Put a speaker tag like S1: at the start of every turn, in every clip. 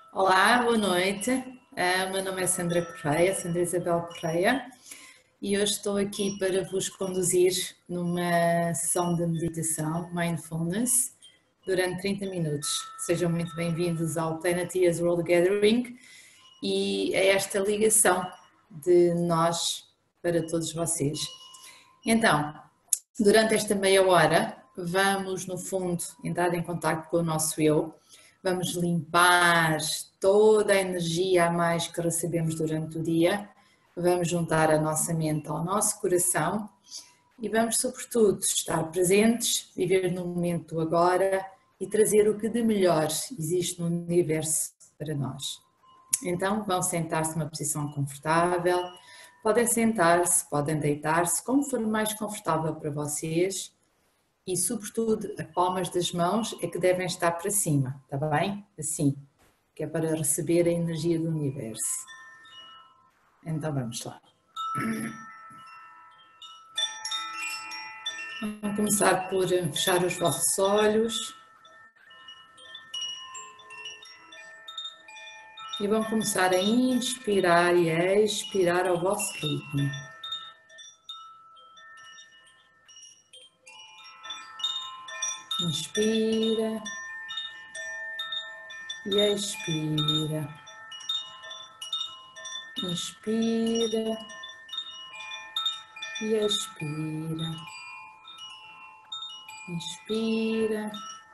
S1: Olá, boa noite. O meu nome é Sandra Correia, Sandra Isabel Correia, e hoje estou aqui para vos conduzir numa sessão de meditação, Mindfulness, durante 30 minutos. Sejam muito bem-vindos ao Planetiers World Gathering e a esta ligação de nós para todos vocês. Então, durante esta meia hora, vamos, no fundo, entrar em contato com o nosso eu. Vamos limpar toda a energia a mais que recebemos durante o dia. Vamos juntar a nossa mente ao nosso coração e vamos, sobretudo, estar presentes, viver no momento do agora e trazer o que de melhor existe no universo para nós. Então, vão sentar-se numa posição confortável. Podem sentar-se, podem deitar-se, como for mais confortável para vocês. E, sobretudo, as palmas das mãos é que devem estar para cima, está bem? Assim, que é para receber a energia do universo. Então, vamos lá. Vamos começar por fechar os vossos olhos. E vão começar a inspirar e a expirar ao vosso ritmo. Inspira e expira. Inspira e expira. Inspira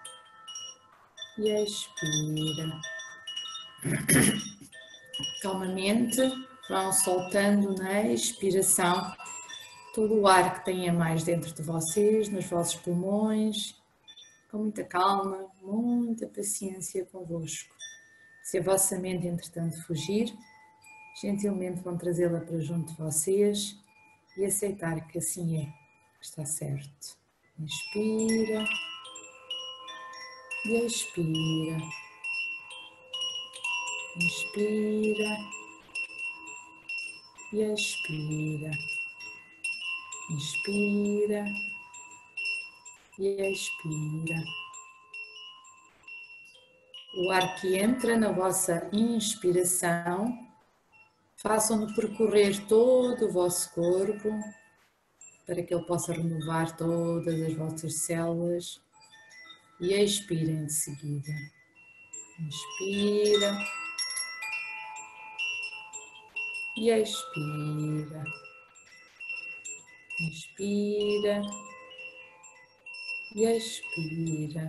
S1: e expira. Calmamente vão soltando na expiração todo o ar que tenha mais dentro de vocês, nos vossos pulmões, com muita calma, muita paciência convosco. Se a vossa mente, entretanto, fugir, gentilmente vão trazê-la para junto de vocês e aceitar que assim é, que está certo. Inspira e expira. Inspira e expira. Inspira e expira. O ar que entra na vossa inspiração, façam-no percorrer todo o vosso corpo, para que ele possa renovar todas as vossas células, e expirem de seguida. Inspira e expira. Inspira e expira.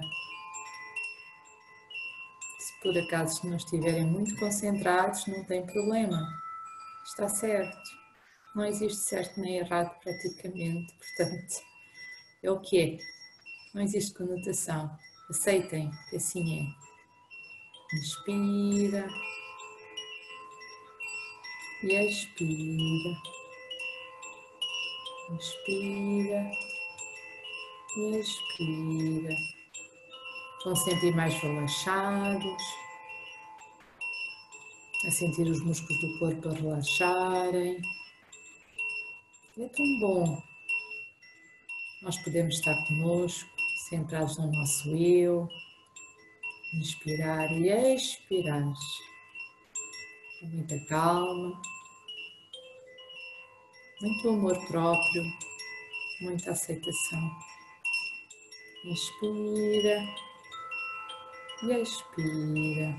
S1: Se por acaso não estiverem muito concentrados, não tem problema, está certo. Não existe certo nem errado praticamente, portanto, é o que é. Não existe conotação. Aceitem que assim é. Inspira e expira. Inspira e expira. Vão sentir mais relaxados, a sentir os músculos do corpo a relaxarem. É tão bom. Nós podemos estar connosco, centrados no nosso eu, inspirar e expirar, com muita calma, muito amor próprio, muita aceitação. Inspira e expira.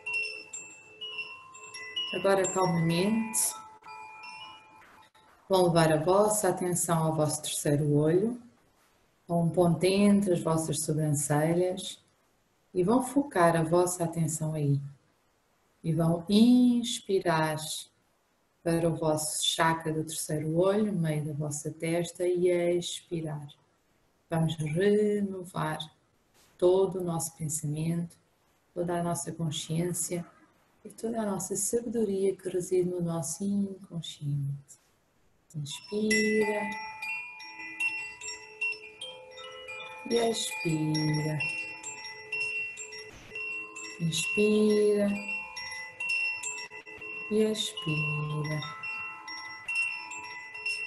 S1: Agora, calmamente, vão levar a vossa atenção ao vosso terceiro olho, a um ponto entre as vossas sobrancelhas, e vão focar a vossa atenção aí. E vão inspirar para o vosso chakra do terceiro olho, no meio da vossa testa, e expirar. Vamos renovar todo o nosso pensamento, toda a nossa consciência e toda a nossa sabedoria que reside no nosso inconsciente. Inspira e expira. Inspira e expira.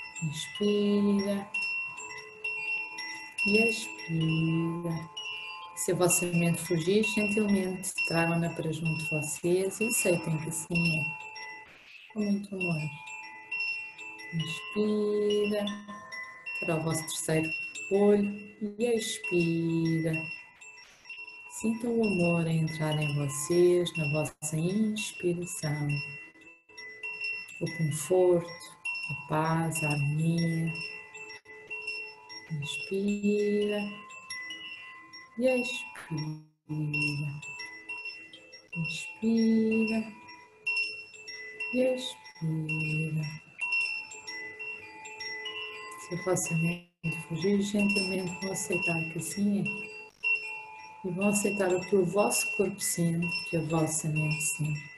S1: Inspira e expira. Se a vossa mente fugir, gentilmente tragam-na para junto de vocês e aceitem que assim é. Com muito amor. Inspira para o vosso terceiro olho e expira. Sintam o amor a entrar em vocês, na vossa inspiração. O conforto, a paz, a harmonia. Inspira e expira. Inspira e expira. Se a vossa mente fugir, gentilmente vão aceitar que assim é. E vão aceitar o que o vosso corpo sente, o que a vossa mente sente.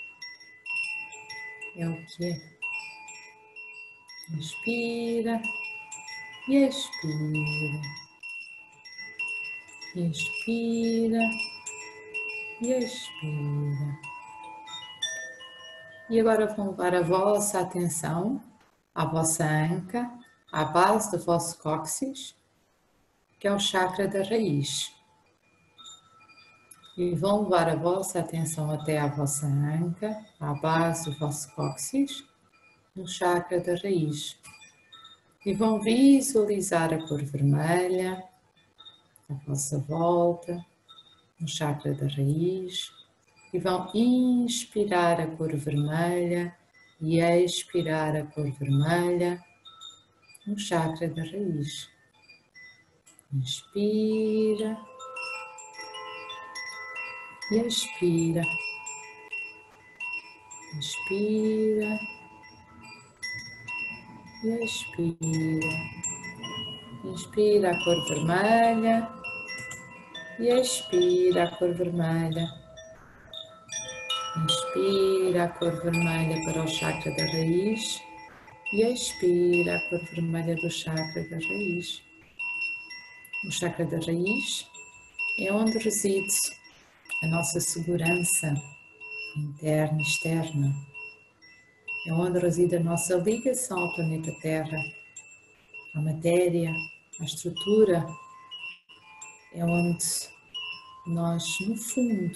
S1: É o que é. Inspira e expira. Inspira e expira. E agora vão levar a vossa atenção à vossa anca, à base do vosso cóccix, que é o chakra da raiz. E vão levar a vossa atenção até à vossa anca, à base do vosso cóccix, no chakra da raiz. E vão visualizar a cor vermelha à vossa volta, no chakra da raiz. E vão inspirar a cor vermelha e expirar a cor vermelha no chakra da raiz. Inspira e expira. Inspira e expira. Inspira a cor vermelha e expira a cor vermelha. Inspira a cor vermelha para o chakra da raiz e expira a cor vermelha do chakra da raiz. O chakra da raiz é onde reside a nossa segurança interna e externa. É onde reside a nossa ligação ao planeta Terra, à matéria, à estrutura. É onde nós, no fundo,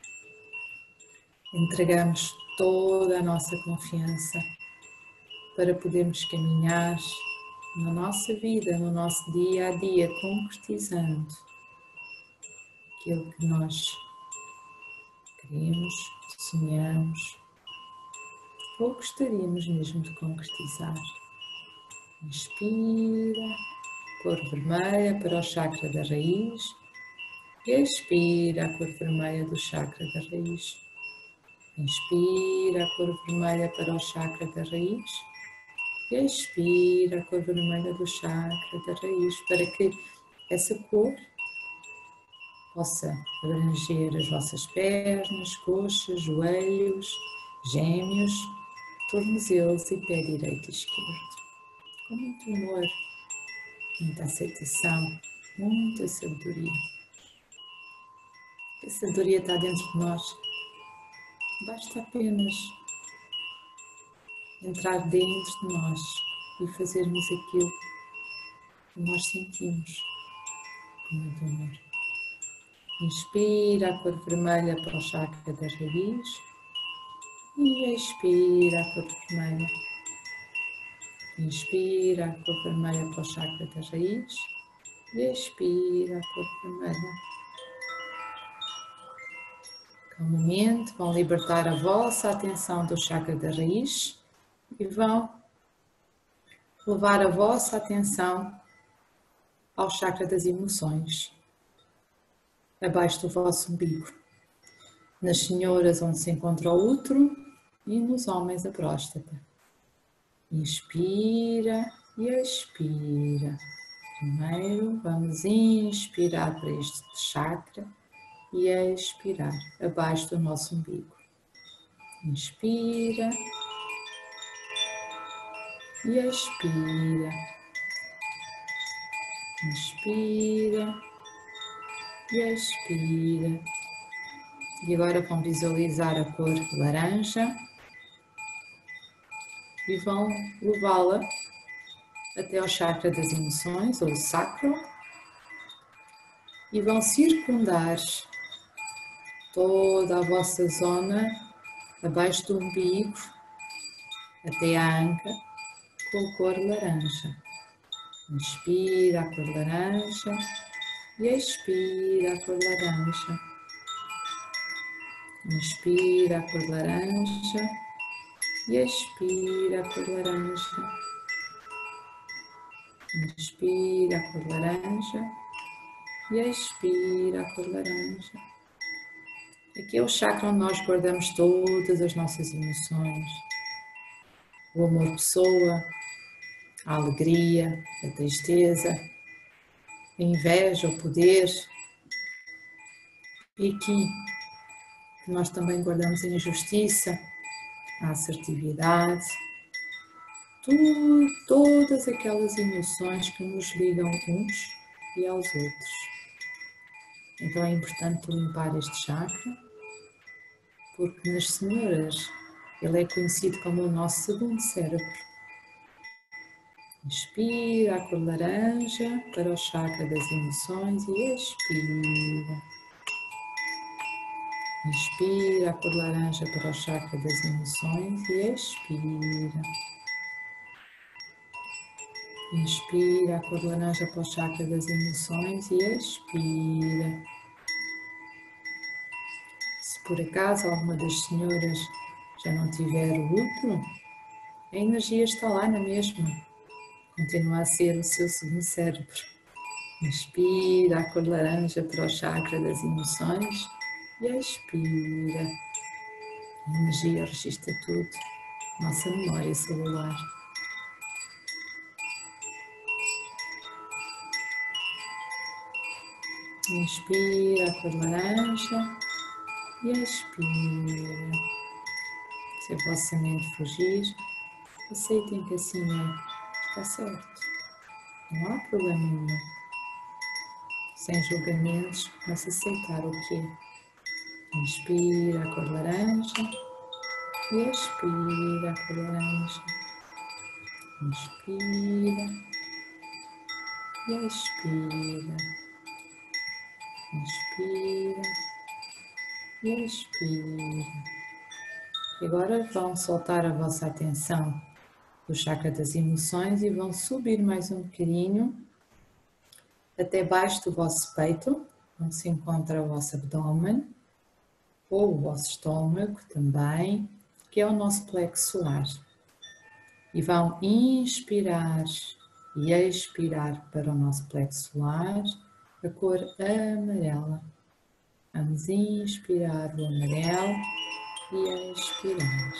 S1: entregamos toda a nossa confiança para podermos caminhar na nossa vida, no nosso dia a dia, concretizando aquilo que nós queremos, sonhamos ou gostaríamos mesmo de concretizar. Inspira, cor vermelha para o chakra da raiz e expira a cor vermelha do chakra da raiz. Inspira a cor vermelha para o chakra da raiz e expira a cor vermelha do chakra da raiz, para que essa cor possa abranger as vossas pernas, coxas, joelhos, gêmeos, tornozelos e pé direito e esquerdo. Com muito amor, muita aceitação, muita sabedoria. A sabedoria está dentro de nós. Basta apenas entrar dentro de nós e fazermos aquilo que nós sentimos com muito amor. Inspira a cor vermelha para o chakra da raiz e expira a cor vermelha. Inspira a cor vermelha para o chakra da raiz e expira a cor vermelha. Calmamente vão libertar a vossa atenção do chakra da raiz e vão levar a vossa atenção ao chakra das emoções, abaixo do vosso umbigo. Nas senhoras onde se encontra o útero e nos homens a próstata. Inspira e expira. Primeiro vamos inspirar para este chakra e expirar abaixo do nosso umbigo. Inspira e expira. Inspira e expira. E agora vão visualizar a cor laranja e vão levá-la até ao chakra das emoções, ou sacro, e vão circundar toda a vossa zona abaixo do umbigo até à anca com a cor laranja. Inspira a cor laranja e expira a cor laranja. Inspira a cor laranja e expira a cor laranja. Inspira a cor laranja e expira a cor laranja. Aqui é o chakra onde nós guardamos todas as nossas emoções. O amor-pessoa, a alegria, a tristeza, a inveja, o poder. E aqui que nós também guardamos a injustiça, a assertividade, todas aquelas emoções que nos ligam uns e aos outros. Então é importante limpar este chakra, porque nas senhoras ele é conhecido como o nosso segundo cérebro. Inspira a cor laranja para o chakra das emoções e expira. Inspira a cor laranja para o chakra das emoções e expira. Inspira a cor laranja para o chakra das emoções e expira. Se por acaso alguma das senhoras já não tiver o útero, a energia está lá na mesma. Continua a ser o seu segundo cérebro. Inspira a cor laranja para o chakra das emoções e expira. A energia registra tudo, nossa memória celular. Inspira a cor laranja e expira. Se a vossa mente fugir, aceitem que assim é, está certo. Não há problema nenhum. Sem julgamentos, mas aceitar o que é. Inspira a cor laranja e expira a cor laranja. Inspira e expira. Inspira e expira. E agora vão soltar a vossa atenção do chakra das emoções e vão subir mais um bocadinho até baixo do vosso peito, onde se encontra o vosso abdômen, ou o vosso estômago também, que é o nosso plexo solar. E vão inspirar e expirar para o nosso plexo solar a cor amarela. Vamos inspirar o amarelo e expirar.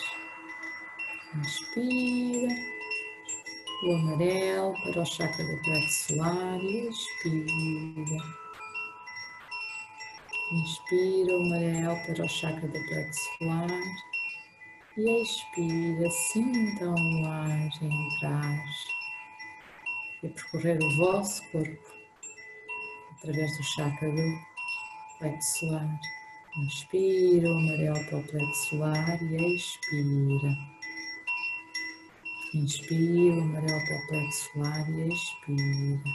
S1: Inspira o amarelo para o chakra do plexo solar e expira. Inspira o amarelo para o chakra do plexo solar e expira. Sintam o ar entrar e percorrer o vosso corpo através do chakra do plexo solar. Inspira o amarelo para o plexo solar e expira. Inspira o amarelo para o plexo solar e expira.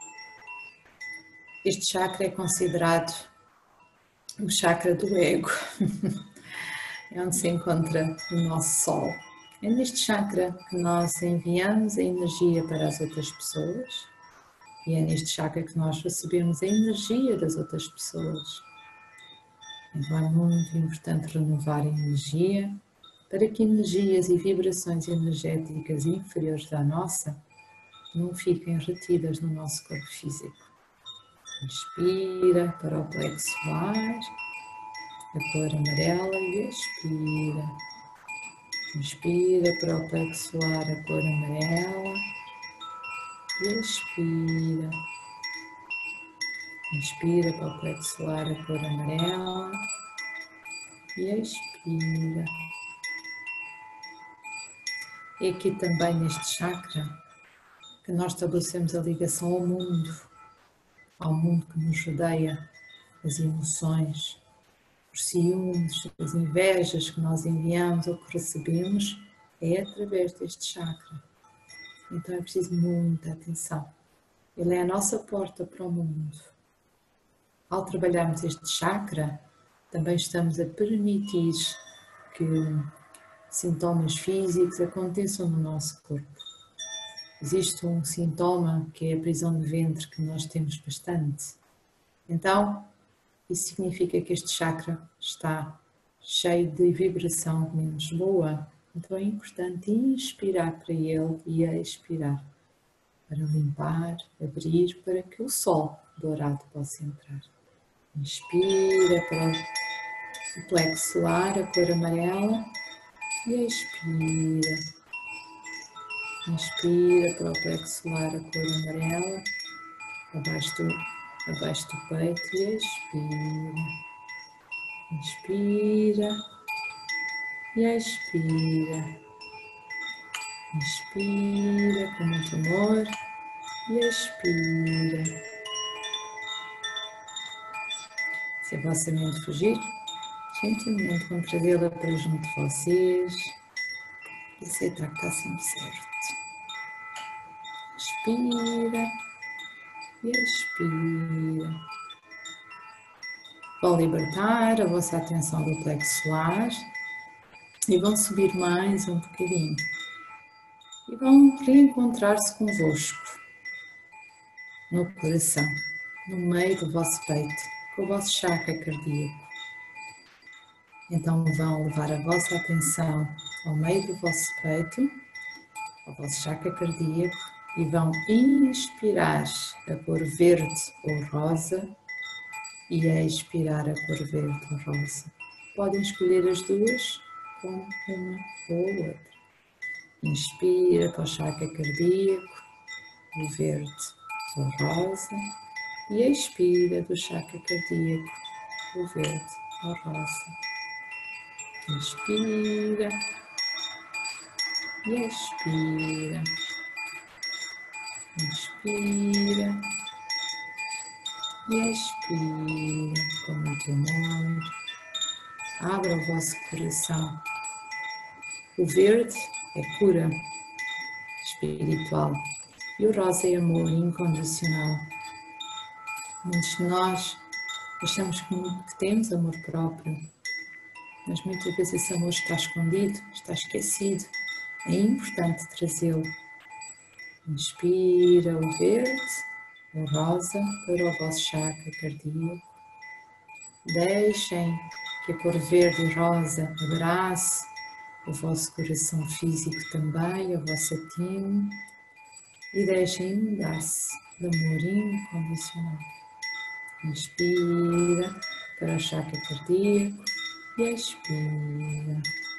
S1: Este chakra é considerado o chakra do ego. É onde se encontra o nosso sol. É neste chakra que nós enviamos a energia para as outras pessoas e é neste chakra que nós recebemos a energia das outras pessoas. Então é muito importante renovar a energia para que energias e vibrações energéticas inferiores à nossa não fiquem retidas no nosso corpo físico. Inspira para o plexo solar, a cor amarela e expira. Inspira para o plexo solar, a cor amarela e expira. Inspira para o plexo solar, a cor amarela e expira. E aqui também neste chakra que nós estabelecemos a ligação ao mundo que nos rodeia, as emoções, os ciúmes, as invejas que nós enviamos ou que recebemos, é através deste chakra. Então é preciso muita atenção. Ele é a nossa porta para o mundo. Ao trabalharmos este chakra, também estamos a permitir que sintomas físicos aconteçam no nosso corpo. Existe um sintoma que é a prisão de ventre, que nós temos bastante. Então, isso significa que este chakra está cheio de vibração menos boa. Então é importante inspirar para ele e expirar, para limpar, abrir, para que o sol dourado possa entrar. Inspira para o plexo solar, a cor amarela, e expira. Inspira para o plexo solar, a cor amarela, abaixo do peito, e expira. Inspira e expira. Inspira com muito amor e expira. Se a vossa mente fugir, gentilmente vão trazê-la para junto de vocês e aceitar que está sempre certo. Inspira e expira. Vão libertar a vossa atenção do plexo solar e vão subir mais um bocadinho. E vão reencontrar-se convosco no coração, no meio do vosso peito, com o vosso chakra cardíaco. Então vão levar a vossa atenção ao meio do vosso peito, ao vosso chakra cardíaco, e vão inspirar a cor verde ou rosa e expirar a cor verde ou rosa. Podem escolher as duas, como uma ou outra. Inspira para o chakra cardíaco, o verde ou rosa, e expira do chakra cardíaco, o verde ou rosa. Inspira e expira. Inspira e expira com muito amor. Abra o vosso coração. O verde é cura espiritual e o rosa é amor incondicional. Muitos de nós achamos que temos amor próprio, mas muitas vezes esse amor está escondido, está esquecido. É importante trazê-lo. Inspira o verde, o rosa, para o vosso chakra cardíaco. Deixem que a cor verde e rosa abrace o vosso coração físico também, a vossa timo, e deixem inundar-se de amor incondicional. Inspira para o chakra cardíaco e expira.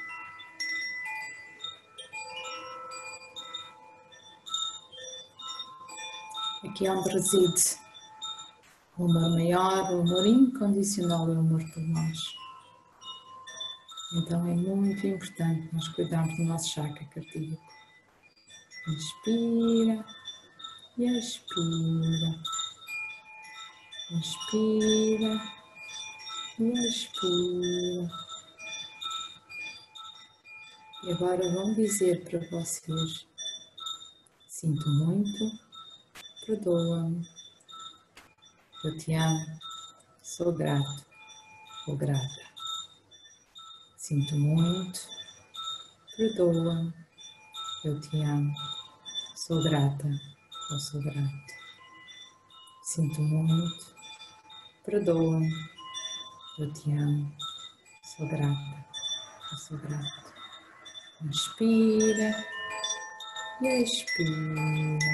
S1: Aqui é onde reside o amor maior, o amor incondicional e o amor por nós. Então é muito importante nós cuidarmos do nosso chakra cardíaco. Inspira e expira. Inspira e expira. E agora vão dizer para vocês: sinto muito, perdoa-me, eu te amo, sou grato ou grata. Sinto muito, perdoa-me, eu te amo, sou grata ou sou grato. Sinto muito, perdoa-me, eu te amo, sou grata ou sou grato. Inspira e expira.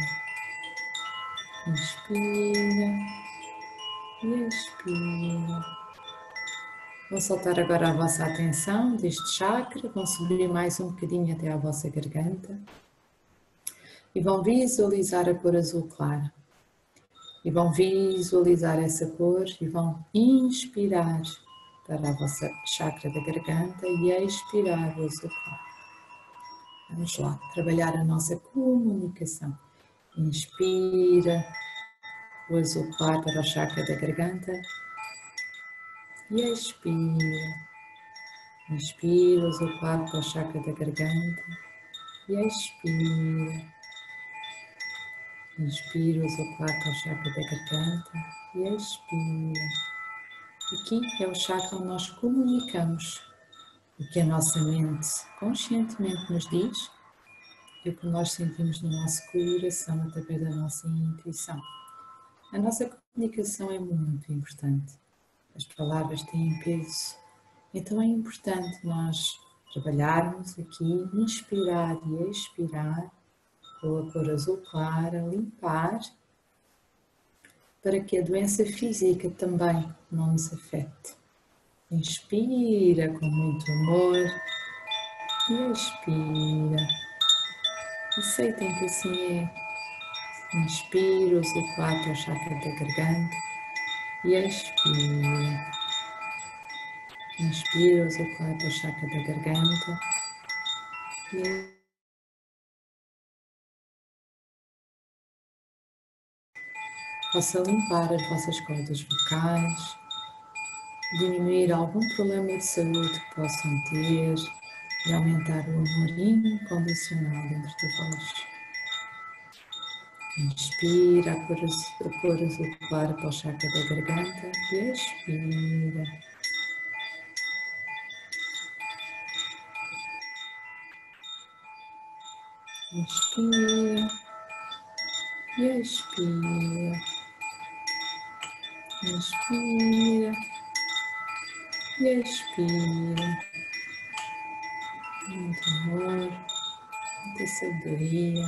S1: Inspira e expira. Vou soltar agora a vossa atenção deste chakra, vão subir mais um bocadinho até à vossa garganta e vão visualizar a cor azul clara. E vão visualizar essa cor e vão inspirar para a vossa chakra da garganta e expirar o azul claro. Vamos lá, trabalhar a nossa comunicação. Inspira o azul claro para o chakra da garganta e expira. Inspira o azul claro para o chakra da garganta e expira. Inspira o azul claro para o chakra da garganta e expira. Aqui é o chakra onde nós comunicamos o que a nossa mente conscientemente nos diz e o que nós sentimos no nosso coração através da nossa intuição. A nossa comunicação é muito importante. As palavras têm peso. Então é importante nós trabalharmos aqui, inspirar e expirar, com a cor azul clara, limpar, para que a doença física também não nos afete. Inspira com muito amor e expira. Aceitem que assim é. Inspira, usa o claro para o chakra da garganta e expira. Inspira, usa o claro para o chakra da garganta e possa limpar as vossas cordas vocais, diminuir algum problema de saúde que possam ter e aumentar o amor incondicional dentro de vós. Inspira a cor azul clara para o chakra da garganta e expira. Inspira e expira. Inspira e expira. Muito amor, muita sabedoria.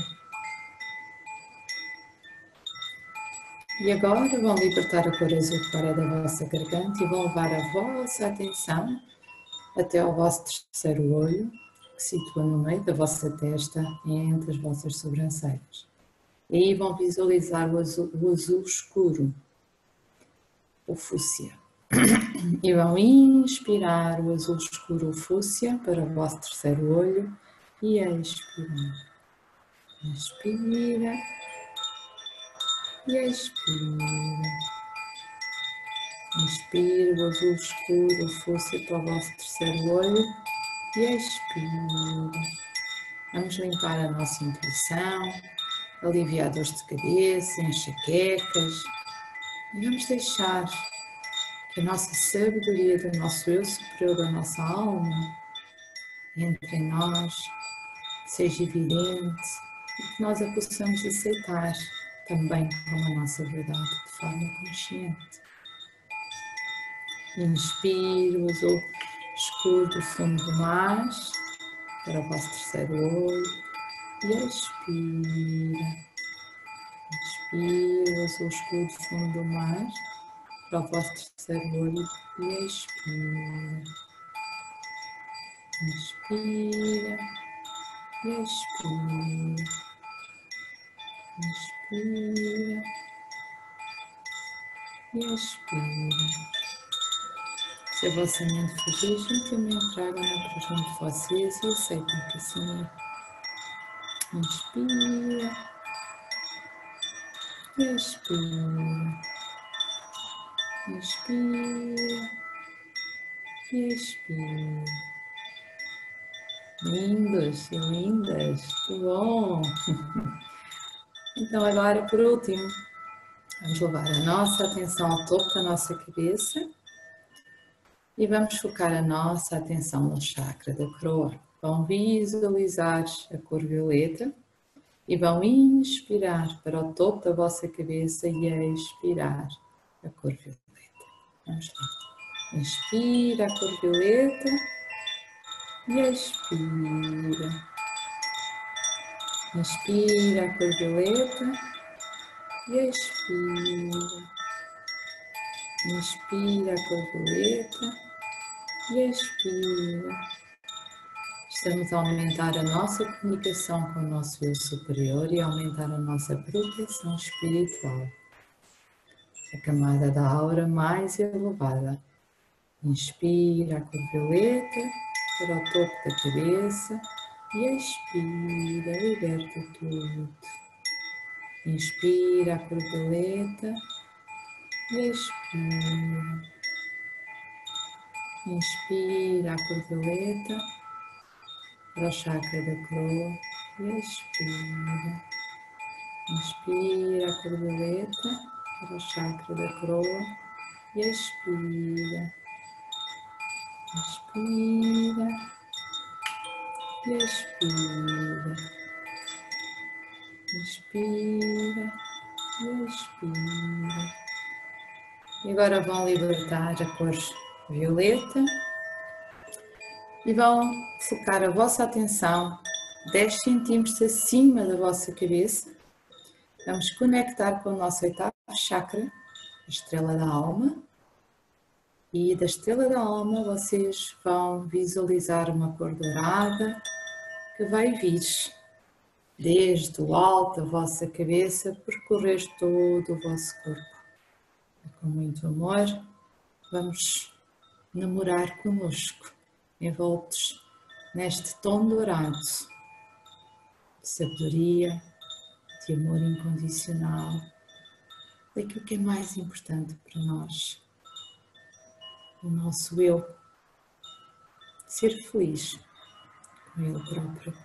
S1: E agora vão libertar a cor azul clara da vossa garganta e vão levar a vossa atenção até ao vosso terceiro olho, que se situa no meio da vossa testa, entre as vossas sobrancelhas. E aí vão visualizar o azul escuro, o fúcsia. E vão inspirar o azul escuro, o fúcsia, para o vosso terceiro olho e expirar. Inspira e expira. Inspira o azul escuro, o fúcsia, para o vosso terceiro olho e expira. Vamos limpar a nossa intuição, aliviar dores de cabeça, enxaquecas e vamos deixar que a nossa sabedoria do nosso eu superior, da nossa alma, entre em nós, seja evidente e que nós a possamos aceitar também como a nossa verdade de forma consciente. Inspire o azul escuro do fundo do mar para o vosso terceiro olho e expira. Inspire o azul escuro do fundo do mar para o vosso terceiro olho e expira. Inspira e expira. Inspira e expira. Se a vossa mente fugir, gentilmente tragam-na para junto de vocês e aceitem que assim é. Inspira e expira. Inspira e expira. Lindos e lindas, que bom! Então agora, por último, vamos levar a nossa atenção ao topo da nossa cabeça e vamos focar a nossa atenção no chakra da coroa. Vão visualizar a cor violeta e vão inspirar para o topo da vossa cabeça e expirar a cor violeta. Vamos lá. Inspira a cor violeta e expira. Inspira a cor violeta e expira. Inspira a cor violeta e expira. Estamos a aumentar a nossa comunicação com o nosso eu superior e aumentar a nossa proteção espiritual. A camada da aura mais elevada. Inspira a cor violeta para o topo da cabeça e expira, liberta tudo. Inspira a cor violeta e expira. Inspira a cor violeta para o chakra da coroa e expira. Inspira a cor violeta para o chakra da coroa e expira. Inspira e expira. Inspira e expira. E agora vão libertar a cor violeta e vão focar a vossa atenção 10 centímetros acima da vossa cabeça. Vamos conectar com o nosso oitavo chakra, a estrela da alma. E da estrela da alma vocês vão visualizar uma cor dourada que vai vir desde o alto da vossa cabeça, percorrer todo o vosso corpo. E com muito amor, vamos namorar connosco, envoltos neste tom dourado de sabedoria, de amor incondicional, daquilo que é mais importante para nós, o nosso eu, ser feliz com ele próprio.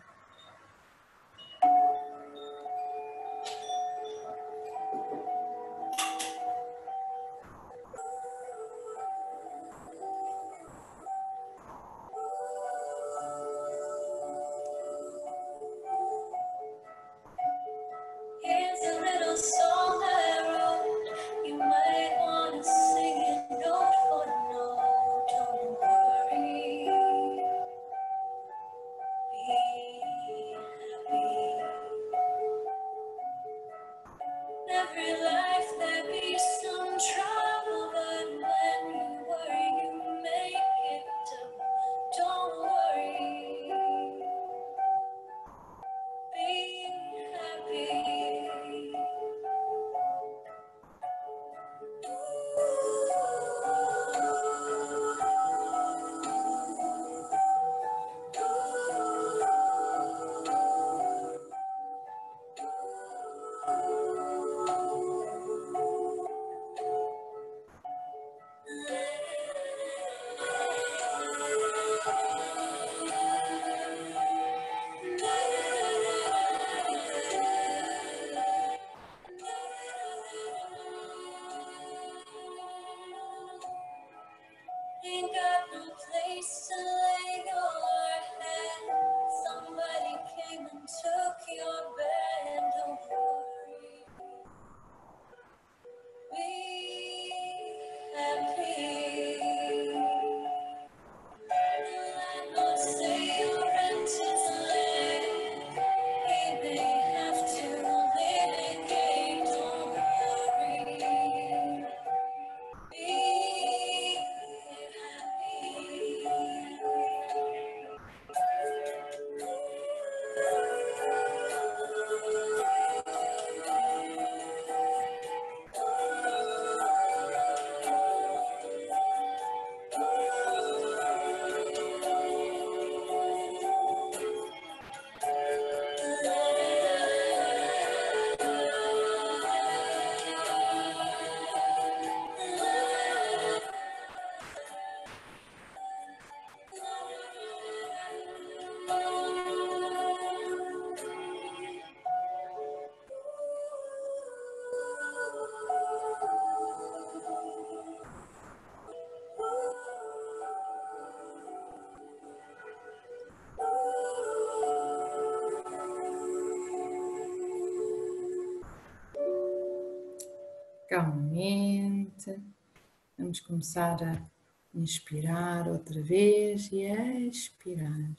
S1: Calmamente, vamos começar a inspirar outra vez e a expirar.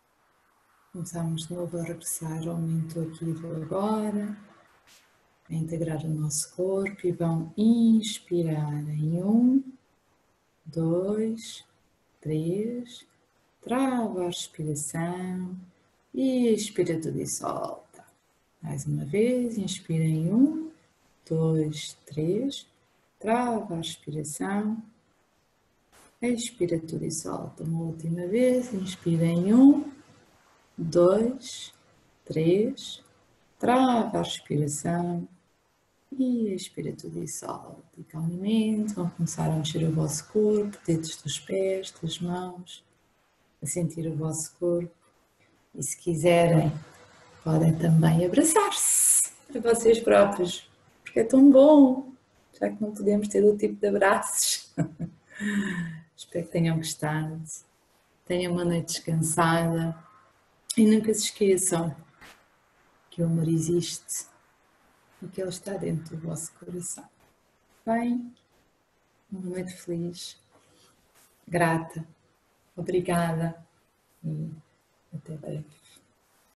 S1: Começamos de novo a regressar ao momento aqui e do agora, a integrar o nosso corpo e vão inspirar em 1, 2, 3, trava a respiração e expira tudo e solta. Mais uma vez, inspira em 1, 2, 3, trava a respiração, expira tudo e solta. Uma última vez, inspira em 1, 2, 3, trava a respiração e expira tudo e solta. E calmamente vão começar a mexer o vosso corpo, dedos dos pés, das mãos, a sentir o vosso corpo. E se quiserem, podem também abraçar-se a vocês próprios, porque é tão bom já que não podemos ter outro tipo de abraços. Espero que tenham gostado, tenham uma noite descansada e nunca se esqueçam que o amor existe e que ele está dentro do vosso coração. Bem, uma noite feliz, grata, obrigada e até breve.